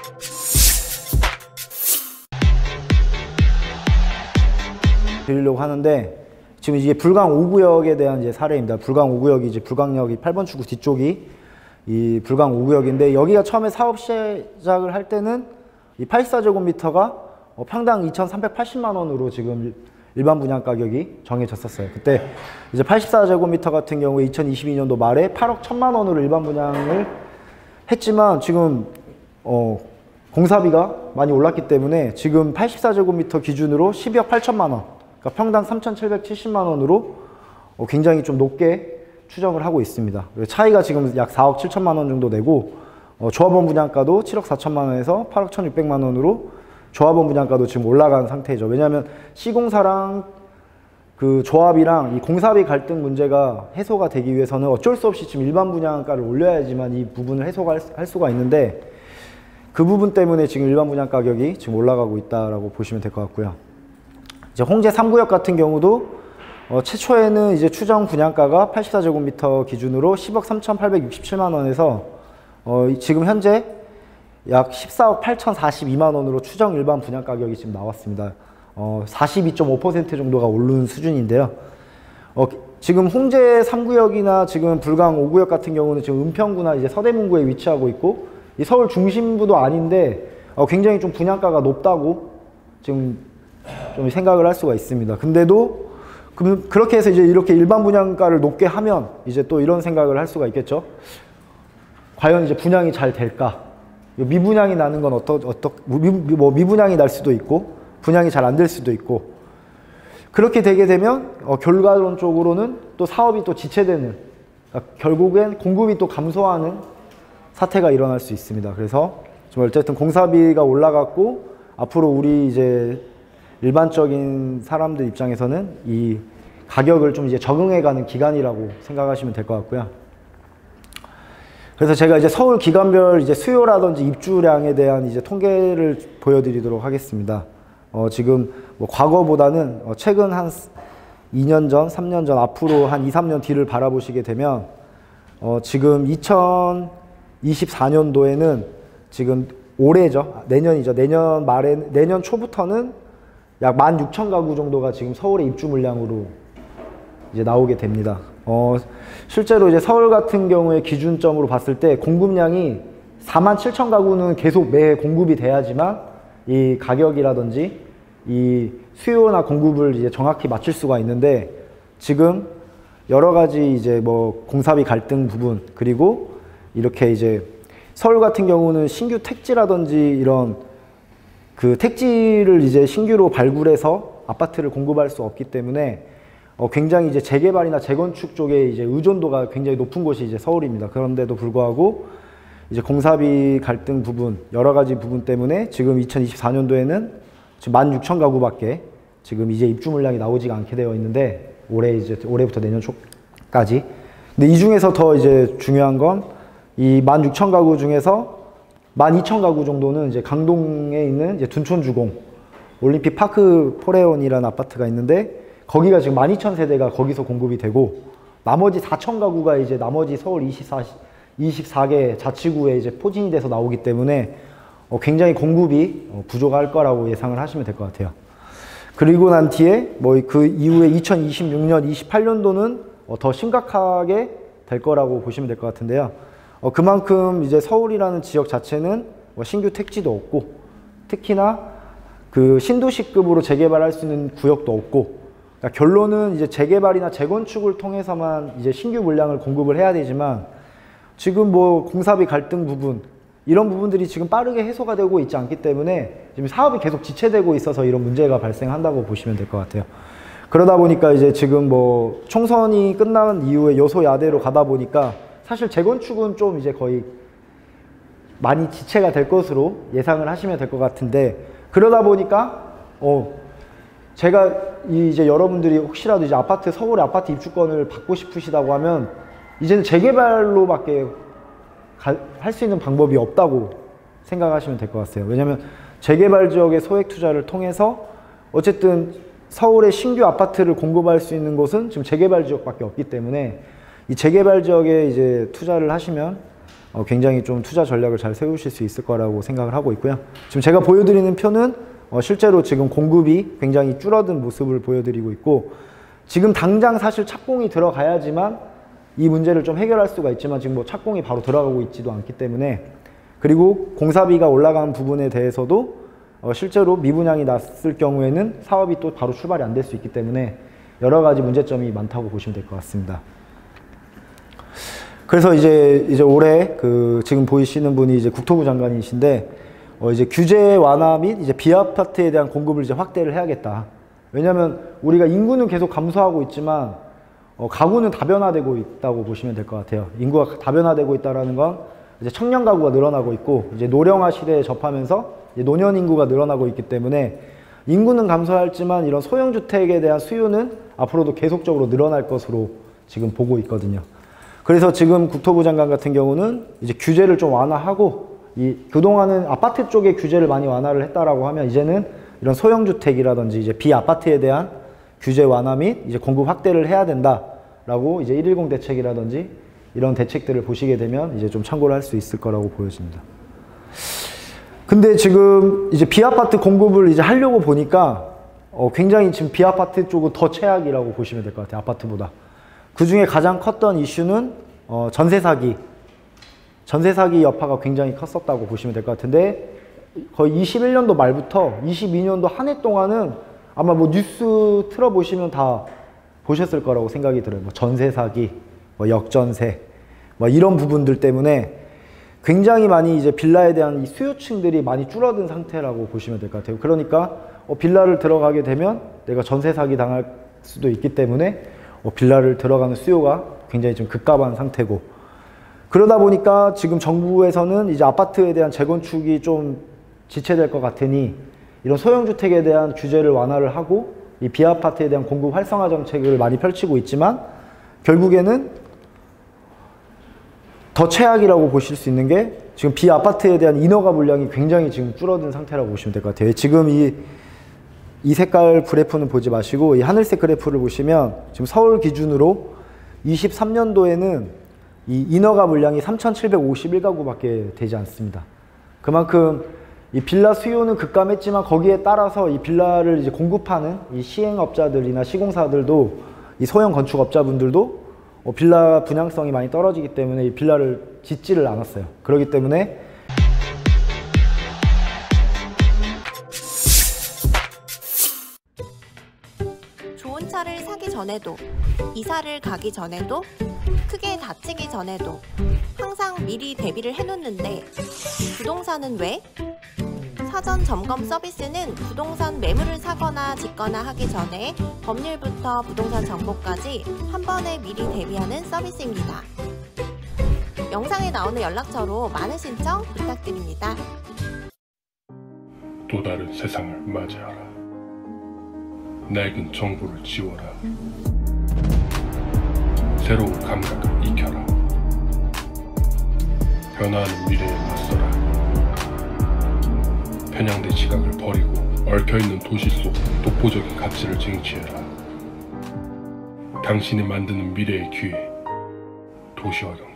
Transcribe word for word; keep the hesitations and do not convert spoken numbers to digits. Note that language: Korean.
드리려고 하는데, 지금 이게 불광 오 구역에 대한 이제 사례입니다. 불광 오 구역이 이제 불광역이 팔 번 출구 뒤쪽이 이 불광 오 구역인데, 여기가 처음에 사업 시작을 할 때는 이 팔십사 제곱미터가 어, 평당 이천삼백팔십만 원으로 지금 일반 분양 가격이 정해졌었어요. 그때 이제 팔십사 제곱미터 같은 경우에 이천이십이 년도 말에 팔억 천만 원으로 일반 분양을 했지만, 지금 어, 공사비가 많이 올랐기 때문에 지금 팔십사 제곱미터 기준으로 십이억 팔천만 원, 그러니까 평당 삼천칠백칠십만 원으로 어, 굉장히 좀 높게 추정을 하고 있습니다. 차이가 지금 약 사억 칠천만 원 정도 되고, 어, 조합원 분양가도 칠억 사천만 원에서 팔억 천육백만 원으로 조합원 분양가도 지금 올라간 상태죠. 왜냐하면 시공사랑 그 조합이랑 이 공사비 갈등 문제가 해소가 되기 위해서는 어쩔 수 없이 지금 일반 분양가를 올려야지만 이 부분을 해소할 할 수가 있는데, 그 부분 때문에 지금 일반 분양 가격이 지금 올라가고 있다라고 보시면 될 것 같고요. 이제 홍제 삼 구역 같은 경우도 어, 최초에는 이제 추정 분양가가 팔십사 제곱미터 기준으로 십억 삼천팔백육십칠만 원에서 어, 지금 현재 약 십사억 팔천사십이만 원으로 추정 일반 분양 가격이 지금 나왔습니다. 어, 사십이 점 오 퍼센트 정도가 오른 수준인데요. 어, 지금 홍제 삼 구역이나 지금 불광 오 구역 같은 경우는 지금 은평구나 이제 서대문구에 위치하고 있고, 이 서울 중심부도 아닌데 어, 굉장히 좀 분양가가 높다고 지금 좀 생각을 할 수가 있습니다. 근데도 그, 그렇게 해서 이제 이렇게 일반 분양가를 높게 하면 이제 또 이런 생각을 할 수가 있겠죠. 과연 이제 분양이 잘 될까? 미분양이 나는 건 어떠, 어떠, 미, 뭐 미분양이 날 수도 있고 분양이 잘 안 될 수도 있고, 그렇게 되게 되면 어, 결과론적으로는 또 사업이 또 지체되는, 그러니까 결국엔 공급이 또 감소하는 사태가 일어날 수 있습니다. 그래서 좀 어쨌든 공사비가 올라갔고, 앞으로 우리 이제 일반적인 사람들 입장에서는 이 가격을 좀 이제 적응해가는 기간이라고 생각하시면 될 것 같고요. 그래서 제가 이제 서울 기간별 이제 수요라든지 입주량에 대한 이제 통계를 보여드리도록 하겠습니다. 어, 지금 뭐 과거보다는 어, 최근 한 이 년 전, 삼 년 전, 앞으로 한 이, 삼 년 뒤를 바라보시게 되면 어, 지금 이천이십사 년도에는 지금 올해죠. 내년이죠. 내년 말에, 내년 초부터는 약 만 육천 가구 정도가 지금 서울의 입주 물량으로 이제 나오게 됩니다. 어, 실제로 이제 서울 같은 경우에 기준점으로 봤을 때 공급량이 사만 칠천 가구는 계속 매해 공급이 돼야지만 이 가격이라든지 이 수요나 공급을 이제 정확히 맞출 수가 있는데, 지금 여러 가지 이제 뭐 공사비 갈등 부분, 그리고 이렇게 이제 서울 같은 경우는 신규 택지라든지 이런 그 택지를 이제 신규로 발굴해서 아파트를 공급할 수 없기 때문에 어 굉장히 이제 재개발이나 재건축 쪽에 이제 의존도가 굉장히 높은 곳이 이제 서울입니다. 그런데도 불구하고 이제 공사비 갈등 부분, 여러 가지 부분 때문에 지금 이천이십사 년도에는 지금 만 육천 가구밖에 지금 이제 입주 물량이 나오지가 않게 되어 있는데, 올해 이제 올해부터 내년 초까지. 근데 이 중에서 더 이제 중요한 건 이 만 육천 가구 중에서 만 이천 가구 정도는 이제 강동에 있는 이제 둔촌주공 올림픽 파크 포레온이라는 아파트가 있는데, 거기가 지금 만 이천 세대가 거기서 공급이 되고, 나머지 사천 가구가 이제 나머지 서울 이십사, 이십사 개 자치구에 이제 포진이 돼서 나오기 때문에 어 굉장히 공급이 어 부족할 거라고 예상을 하시면 될 것 같아요. 그리고 난 뒤에 뭐 그 이후에 이천이십육 년, 이십팔 년도는 어 더 심각하게 될 거라고 보시면 될 것 같은데요. 어 그만큼 이제 서울이라는 지역 자체는 뭐 신규 택지도 없고, 특히나 그 신도시급으로 재개발할 수 있는 구역도 없고, 그러니까 결론은 이제 재개발이나 재건축을 통해서만 이제 신규 물량을 공급을 해야 되지만, 지금 뭐 공사비 갈등 부분, 이런 부분들이 지금 빠르게 해소가 되고 있지 않기 때문에 지금 사업이 계속 지체되고 있어서 이런 문제가 발생한다고 보시면 될 것 같아요. 그러다 보니까 이제 지금 뭐 총선이 끝난 이후에 여소야대로 가다 보니까 사실 재건축은 좀 이제 거의 많이 지체가 될 것으로 예상을 하시면 될 것 같은데, 그러다 보니까 어 제가 이제 여러분들이 혹시라도 이제 아파트, 서울의 아파트 입주권을 받고 싶으시다고 하면 이제는 재개발로밖에 할 수 있는 방법이 없다고 생각하시면 될 것 같아요. 왜냐하면 재개발 지역의 소액 투자를 통해서 어쨌든 서울의 신규 아파트를 공급할 수 있는 곳은 지금 재개발 지역밖에 없기 때문에, 이 재개발 지역에 이제 투자를 하시면 어, 굉장히 좀 투자 전략을 잘 세우실 수 있을 거라고 생각을 하고 있고요. 지금 제가 보여드리는 표는 어, 실제로 지금 공급이 굉장히 줄어든 모습을 보여드리고 있고, 지금 당장 사실 착공이 들어가야지만 이 문제를 좀 해결할 수가 있지만 지금 뭐 착공이 바로 들어가고 있지도 않기 때문에, 그리고 공사비가 올라간 부분에 대해서도 어, 실제로 미분양이 났을 경우에는 사업이 또 바로 출발이 안 될 수 있기 때문에 여러 가지 문제점이 많다고 보시면 될 것 같습니다. 그래서 이제 이제 올해 그 지금 보이시는 분이 이제 국토부 장관이신데, 어 이제 규제 완화 및 이제 비아파트에 대한 공급을 이제 확대를 해야겠다. 왜냐하면 우리가 인구는 계속 감소하고 있지만 어 가구는 다변화되고 있다고 보시면 될 것 같아요. 인구가 다변화되고 있다라는 건 이제 청년 가구가 늘어나고 있고, 이제 노령화 시대에 접하면서 이제 노년 인구가 늘어나고 있기 때문에 인구는 감소할지만 이런 소형 주택에 대한 수요는 앞으로도 계속적으로 늘어날 것으로 지금 보고 있거든요. 그래서 지금 국토부 장관 같은 경우는 이제 규제를 좀 완화하고, 이 그동안은 아파트 쪽에 규제를 많이 완화를 했다라고 하면 이제는 이런 소형 주택이라든지 이제 비아파트에 대한 규제 완화 및 이제 공급 확대를 해야 된다라고 이제 일일공 대책이라든지 이런 대책들을 보시게 되면 이제 좀 참고를 할 수 있을 거라고 보여집니다. 근데 지금 이제 비아파트 공급을 이제 하려고 보니까 어 굉장히 지금 비아파트 쪽은 더 최악이라고 보시면 될 것 같아요. 아파트보다. 그 중에 가장 컸던 이슈는 어 전세 사기. 전세 사기 여파가 굉장히 컸었다고 보시면 될 것 같은데, 거의 이십일 년도 말부터 이십이 년도 한 해 동안은 아마 뭐 뉴스 틀어보시면 다 보셨을 거라고 생각이 들어요. 뭐 전세 사기, 뭐 역전세, 뭐 이런 부분들 때문에 굉장히 많이 이제 빌라에 대한 이 수요층들이 많이 줄어든 상태라고 보시면 될 것 같아요. 그러니까 어 빌라를 들어가게 되면 내가 전세 사기 당할 수도 있기 때문에 어 빌라를 들어가는 수요가 굉장히 좀 급감한 상태고, 그러다 보니까 지금 정부에서는 이제 아파트에 대한 재건축이 좀 지체될 것 같으니 이런 소형주택에 대한 규제를 완화를 하고 이 비아파트에 대한 공급 활성화 정책을 많이 펼치고 있지만, 결국에는 더 최악이라고 보실 수 있는 게 지금 비아파트에 대한 인허가 물량이 굉장히 지금 줄어든 상태라고 보시면 될 것 같아요. 지금 이, 이 색깔 그래프는 보지 마시고 이 하늘색 그래프를 보시면 지금 서울 기준으로 이십삼 년도에는 이 인허가 물량이 삼천칠백오십일 가구밖에 되지 않습니다. 그만큼 이 빌라 수요는 급감했지만 거기에 따라서 이 빌라를 이제 공급하는 이 시행업자들이나 시공사들도, 이 소형 건축업자분들도 어 빌라 분양성이 많이 떨어지기 때문에 이 빌라를 짓지를 않았어요. 그렇기 때문에 좋은 차를 사기 전에도, 이사를 가기 전에도, 크게 다치기 전에도 항상 미리 대비를 해놓는데 부동산은 왜? 사전 점검 서비스는 부동산 매물을 사거나 짓거나 하기 전에 법률부터 부동산 정보까지 한 번에 미리 대비하는 서비스입니다. 영상에 나오는 연락처로 많은 신청 부탁드립니다. 또 다른 세상을 맞이하라. 낡은 정보를 지워라. 새로운 감각을 익혀라. 변화하는 미래에 맞서라. 편향된 시각을 버리고 얽혀있는 도시 속 독보적인 가치를 쟁취해라. 당신이 만드는 미래의 기회, 도시화경.